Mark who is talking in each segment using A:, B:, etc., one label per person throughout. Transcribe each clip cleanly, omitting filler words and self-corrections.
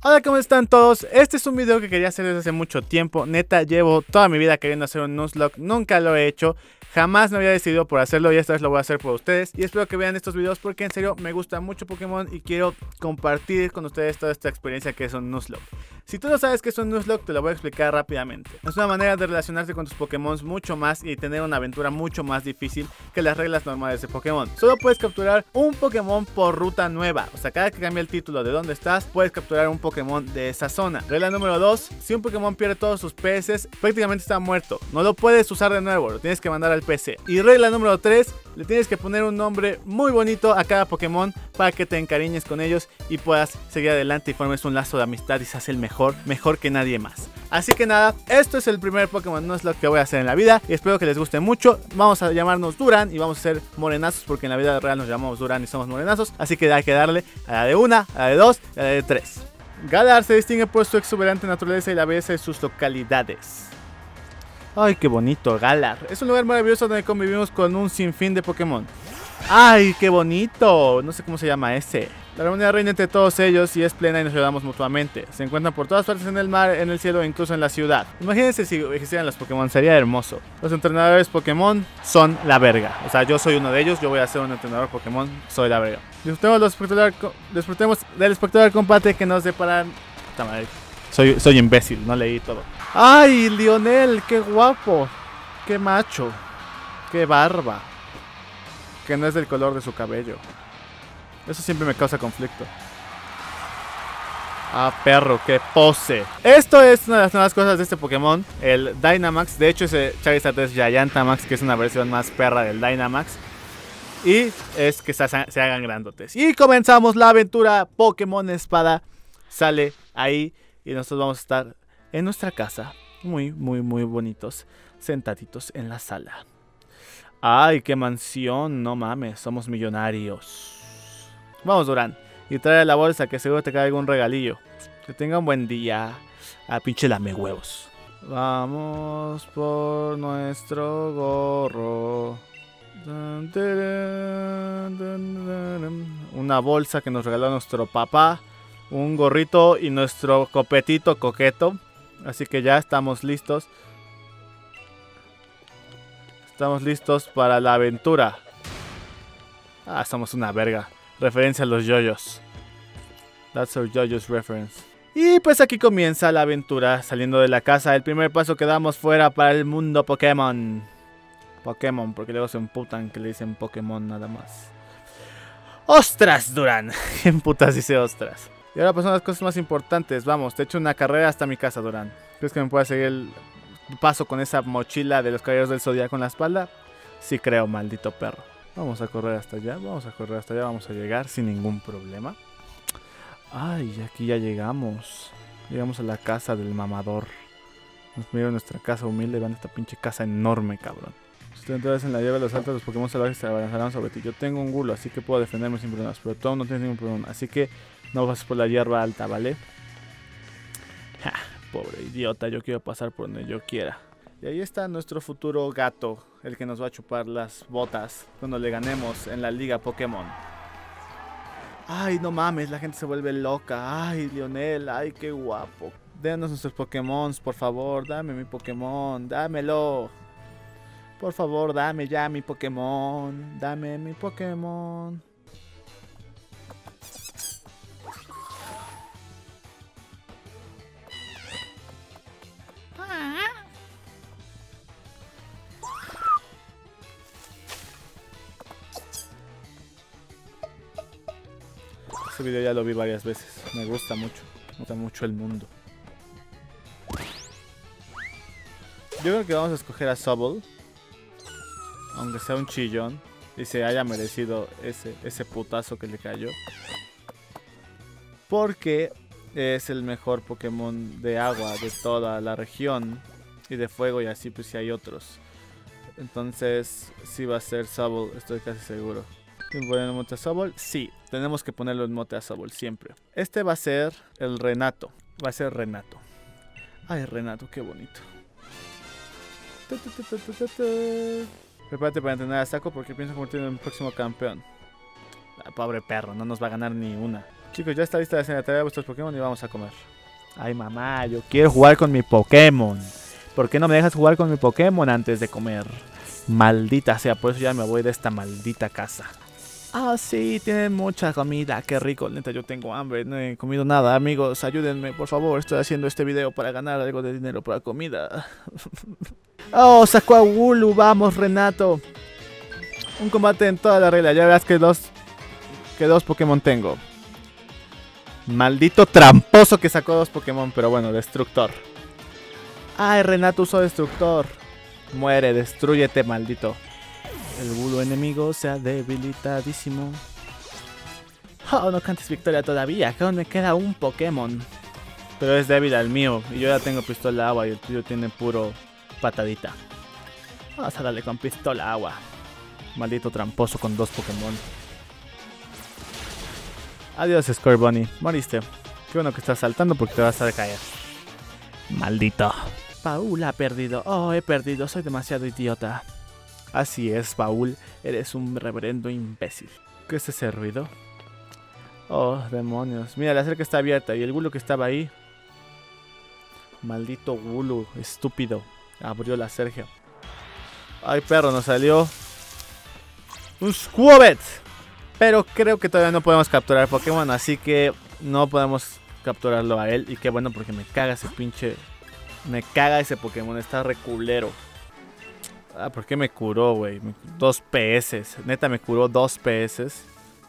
A: Hola, ¿cómo están todos? Este es un video que quería hacer desde hace mucho tiempo. Neta, llevo toda mi vida queriendo hacer un Nuzlocke. Nunca lo he hecho. Jamás me había decidido por hacerlo y esta vez lo voy a hacer por ustedes. Y espero que vean estos videos porque en serio me gusta mucho Pokémon y quiero compartir con ustedes toda esta experiencia que es un Nuzlocke. Si tú no sabes qué es un Nuzlocke, te lo voy a explicar rápidamente. Es una manera de relacionarse con tus Pokémon mucho más y tener una aventura mucho más difícil que las reglas normales de Pokémon. Solo puedes capturar un Pokémon por ruta nueva. O sea, cada que cambie el título de dónde estás, puedes capturar un Pokémon de esa zona. Regla número 2. Si un Pokémon pierde todos sus PS, prácticamente está muerto. No lo puedes usar de nuevo, lo tienes que mandar al PC. Y regla número 3. Le tienes que poner un nombre muy bonito a cada Pokémon para que te encariñes con ellos y puedas seguir adelante y formes un lazo de amistad y seas el mejor que nadie más. Así que nada, esto es el primer Pokémon Nuzlocke que voy a hacer en la vida y espero que les guste mucho. Vamos a llamarnos Duran y vamos a ser morenazos porque en la vida real nos llamamos Duran y somos morenazos. Así que hay que darle a la de 1, a la de 2 y a la de 3. Galar se distingue por su exuberante naturaleza y la belleza de sus localidades. Ay, qué bonito, Galar. Es un lugar maravilloso donde convivimos con un sinfín de Pokémon. Ay, qué bonito. No sé cómo se llama ese. La armonía reina entre todos ellos y es plena y nos ayudamos mutuamente. Se encuentran por todas partes en el mar, en el cielo e incluso en la ciudad. Imagínense si existieran los Pokémon, sería hermoso. Los entrenadores Pokémon son la verga. O sea, yo soy uno de ellos, yo voy a ser un entrenador Pokémon, soy la verga. Disfrutemos del espectacular combate que nos deparan. Puta madre. Soy imbécil, no leí todo. ¡Ay, Lionel! ¡Qué guapo! ¡Qué macho! ¡Qué barba! Que no es del color de su cabello. Eso siempre me causa conflicto. Ah, perro, qué pose. Esto es una de las nuevas cosas de este Pokémon, el Dynamax. De hecho, ese Charizard es Gigantamax, que es una versión más perra del Dynamax. Y es que se hagan grandotes. Y comenzamos la aventura. Pokémon Espada sale ahí y nosotros vamos a estar en nuestra casa, muy bonitos, sentaditos en la sala. Ay, qué mansión, no mames, somos millonarios. Vamos, Duran, y trae la bolsa que seguro te cae algún regalillo. Que tenga un buen día. Ah, pinche lame huevos. Vamos por nuestro gorro. Una bolsa que nos regaló nuestro papá. Un gorrito y nuestro copetito coqueto. Así que ya estamos listos. Estamos listos para la aventura. Ah, somos una verga. Referencia a los yoyos. That's our yoyos reference. Y pues aquí comienza la aventura. Saliendo de la casa, el primer paso que damos fuera para el mundo Pokémon. Pokémon, porque luego se emputan que le dicen Pokémon nada más. ¡Ostras, Duran! ¿Quién putas dice ostras? Y ahora pasan las cosas más importantes. Vamos, te echo una carrera hasta mi casa, Duran. ¿Crees que me pueda seguir el paso con esa mochila de los Caballeros del Zodiaco en la espalda? Sí creo, maldito perro. Vamos a correr hasta allá, vamos a llegar sin ningún problema. Ay, aquí ya llegamos. Llegamos a la casa del mamador. Nos mira nuestra casa humilde, vean esta pinche casa enorme, cabrón. Si te entras en la llave de los altos, los Pokémon salvajes se abalanzarán sobre ti. Yo tengo un gulo, así que puedo defenderme sin problemas, pero tú no tienes ningún problema, así que no pases por la hierba alta, ¿vale? Ja, pobre idiota, yo quiero pasar por donde yo quiera. Y ahí está nuestro futuro gato, el que nos va a chupar las botas cuando le ganemos en la liga Pokémon. Ay, no mames, la gente se vuelve loca. Ay, Lionel, ay, qué guapo. Denos nuestros Pokémon, por favor, dame mi Pokémon, dámelo. Por favor, dame ya mi Pokémon, dame mi Pokémon. Este video ya lo vi varias veces. Me gusta mucho el mundo. Yo creo que vamos a escoger a Sobble, aunque sea un chillón y se haya merecido ese putazo que le cayó, porque es el mejor Pokémon de agua de toda la región y de fuego, y así pues si hay otros. Entonces sí va a ser Sobble, estoy casi seguro. ¿Quién pone el mote a Sobble? Sí, tenemos que ponerlo en mote a Sobble siempre. Este va a ser el Renato. Va a ser Renato. Ay, Renato, qué bonito. Prepárate para entrenar a Saco porque pienso convertirlo en el próximo campeón. Ah, pobre perro, no nos va a ganar ni una. Chicos, ya está lista la cena. Trae a vuestros Pokémon y vamos a comer. Ay, mamá, yo quiero jugar con mi Pokémon. ¿Por qué no me dejas jugar con mi Pokémon antes de comer? Maldita sea, por eso ya me voy de esta maldita casa. Ah, sí, tienen mucha comida, qué rico. Neta, yo tengo hambre, no he comido nada. Amigos, ayúdenme, por favor. Estoy haciendo este video para ganar algo de dinero para comida. Oh, sacó a Wooloo, vamos, Renato. Un combate en toda la regla. Ya verás que dos Pokémon tengo. Maldito tramposo que sacó 2 Pokémon, pero bueno, Destructor. Ay, Renato usó Destructor. Muere, destrúyete, maldito. El Wooloo enemigo se ha debilitadísimo. Oh, no cantes victoria todavía, que aún me queda un Pokémon. Pero es débil al mío, y yo ya tengo pistola agua y el tuyo tiene puro patadita. Vamos a darle con pistola agua. Maldito tramposo con 2 Pokémon. Adiós, Scorbunny. Moriste. Qué bueno que estás saltando porque te vas a caer. Maldito. Paul ha perdido. Oh, he perdido. Soy demasiado idiota. Así es, Paul. Eres un reverendo imbécil. ¿Qué es ese ruido? Oh, demonios. Mira, la cerca está abierta y el Wooloo que estaba ahí. Maldito Wooloo, estúpido. Abrió la cerca. Ay, perro, nos salió un Squabet. Pero creo que todavía no podemos capturar Pokémon, así que no podemos capturarlo a él. Y qué bueno, porque me caga ese pinche... Me caga ese Pokémon, está reculero. Ah, ¿por qué me curó, güey? 2 PS. Neta, me curó 2 PS.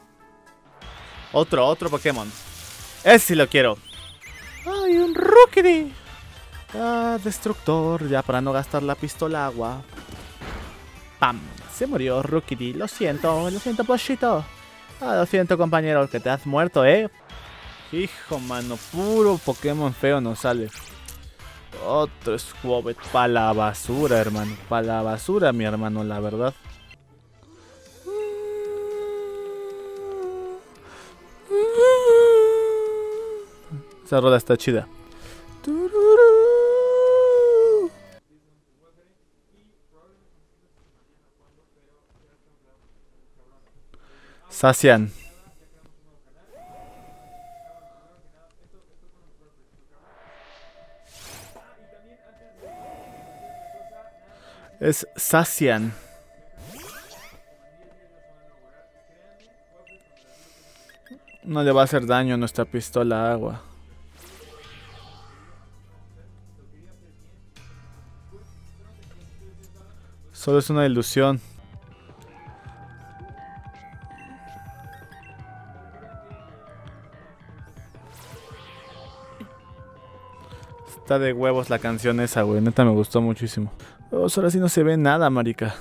A: Otro Pokémon. Ese sí lo quiero. Ay, un Rookidee. Ah, Destructor. Ya para no gastar la pistola agua. ¡Pam! Se murió Rookidee. Lo siento, pochito. Ah, lo siento, compañero, que te has muerto, Hijo, mano, puro Pokémon feo nos sale. Otro Squabet. Pa' la basura, hermano. Pa' la basura, mi hermano, la verdad. Esa rola está chida. Zacian. Es Zacian. No le va a hacer daño a nuestra pistola agua. Solo es una ilusión. Está de huevos la canción esa, güey. Neta me gustó muchísimo. Oh, ahora sí no se ve nada, marica.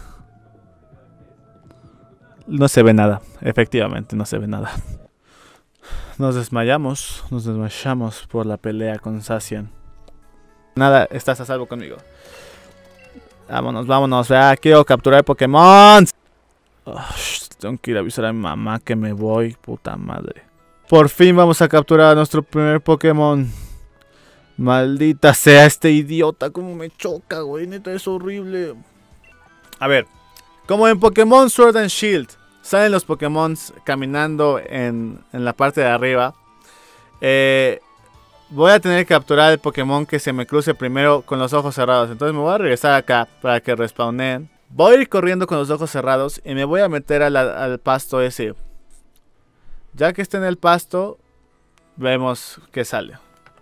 A: No se ve nada. Efectivamente, no se ve nada. Nos desmayamos por la pelea con Zacian. Nada, estás a salvo conmigo. Vámonos, vámonos. Ya quiero capturar Pokémon. Oh, tengo que ir a avisar a mi mamá que me voy. Puta madre. Por fin vamos a capturar a nuestro primer Pokémon. Maldita sea este idiota. Como me choca, güey. Neta, es horrible. A ver. Como en Pokémon Sword and Shield salen los Pokémon caminando en la parte de arriba. Voy a tener que capturar el Pokémon que se me cruce primero con los ojos cerrados. Entonces me voy a regresar acá para que respawnen. Voy a ir corriendo con los ojos cerrados y me voy a meter al pasto ese. Ya que esté en el pasto, vemos qué sale.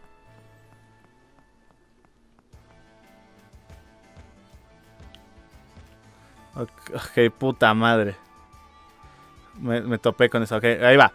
A: Ok, puta madre. Me topé con eso. Ok, ahí va.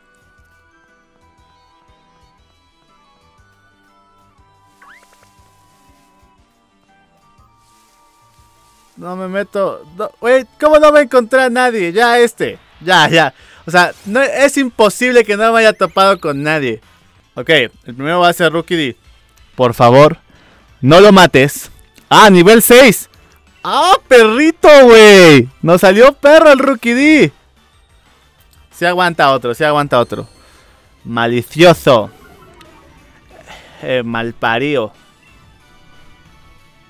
A: No me meto. No, wey, ¿cómo no me encontré a nadie? Ya Ya. O sea, no, es imposible que no me haya topado con nadie. Ok, el primero va a ser Rookidee. Por favor, no lo mates. Ah, nivel 6. ¡Ah, perrito, güey! Nos salió perro el Rookidee. Se aguanta otro. Malicioso. Malparío.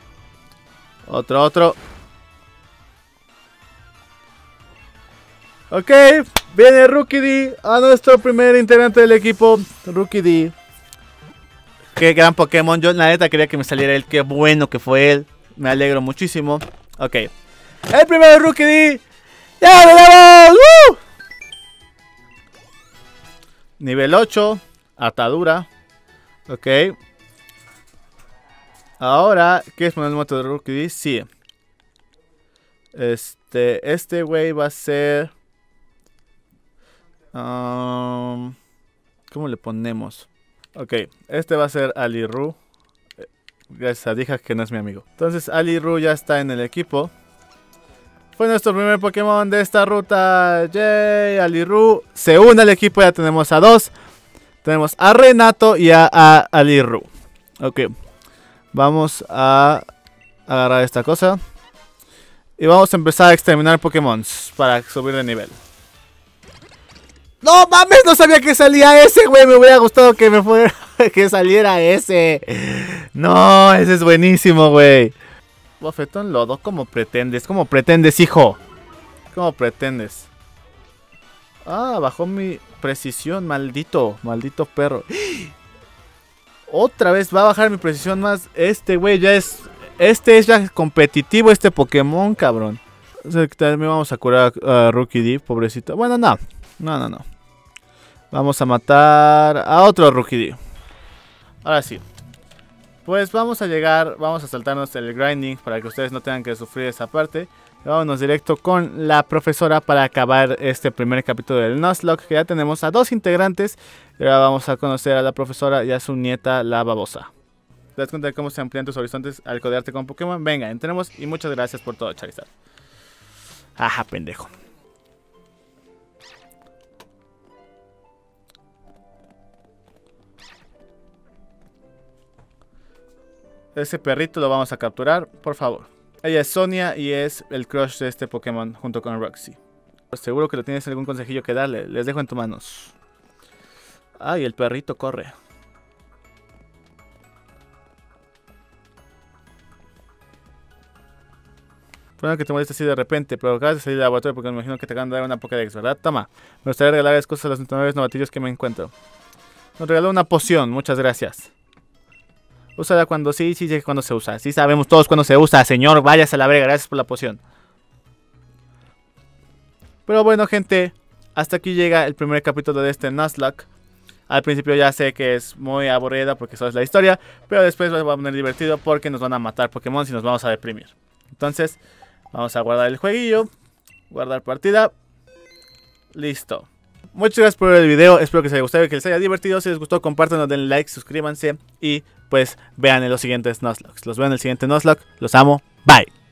A: Otro. Ok, viene Rookie D a nuestro primer integrante del equipo. Rookie D. Qué gran Pokémon. Yo la neta quería que me saliera él. Qué bueno que fue él. Me alegro muchísimo. Ok. El primero Rookie D. ¡Ya lo damos! ¡Woo! Nivel 8. Atadura. Ok. Ahora, ¿qué es poner el moto de Rookie D? Sí. Este güey va a ser... ¿cómo le ponemos? Ok, este va a ser Aliru. Gracias a Dija que no es mi amigo. Entonces Aliru ya está en el equipo. Fue nuestro primer Pokémon de esta ruta. Yay, Aliru se une al equipo. Ya tenemos a 2. Tenemos a Renato y a Aliru. Ok, vamos a agarrar esta cosa. Y vamos a empezar a exterminar Pokémon para subir de nivel. ¡No mames! No sabía que salía ese, güey. Me hubiera gustado que me fuera que saliera ese. No, ese es buenísimo, güey. Bofetón lodo, ¿cómo pretendes? ¿Cómo pretendes, hijo? ¿Cómo pretendes? Ah, bajó mi precisión, maldito. Maldito perro. Otra vez va a bajar mi precisión más. Este, güey, ya es... Este es ya competitivo, este Pokémon, cabrón. O sea, también vamos a curar a Rookie D, pobrecito. Bueno, no. No. Vamos a matar a otro Rookie D. Ahora sí. Pues vamos a llegar, vamos a saltarnos el grinding para que ustedes no tengan que sufrir esa parte. Vámonos directo con la profesora para acabar este primer capítulo del Nuzlocke, que ya tenemos a 2 integrantes. Y ahora vamos a conocer a la profesora y a su nieta, la babosa. ¿Te das cuenta de cómo se amplían tus horizontes al codearte con Pokémon? Venga, entremos y muchas gracias por todo, Charizard. Ajá, pendejo. Ese perrito lo vamos a capturar, por favor. Ella es Sonia y es el crush de este Pokémon junto con Roxy. Seguro que le tienes algún consejillo que darle. Les dejo en tus manos. Ay, el perrito corre. Bueno, que te moleste así de repente, pero acabas de salir del laboratorio porque me imagino que te acaban de dar una Pokédex, ¿verdad? Toma, me gustaría regalar cosas a los 99 novatillos que me encuentro. Nos regaló una poción, muchas gracias. Úsala cuando sí, cuando se usa. Sí sabemos todos cuando se usa, señor, váyase a la verga, gracias por la poción. Pero bueno, gente, hasta aquí llega el primer capítulo de este Nuzlocke. Al principio ya sé que es muy aburrida porque eso es la historia, pero después va a poner divertido porque nos van a matar Pokémon y nos vamos a deprimir. Entonces... vamos a guardar el jueguillo. Guardar partida. Listo. Muchas gracias por ver el video. Espero que les haya gustado y que les haya divertido. Si les gustó, compártanlo, denle like, suscríbanse. Y pues vean en los siguientes Nuzlocke. Los veo en el siguiente Nuzlocke. Los amo. Bye.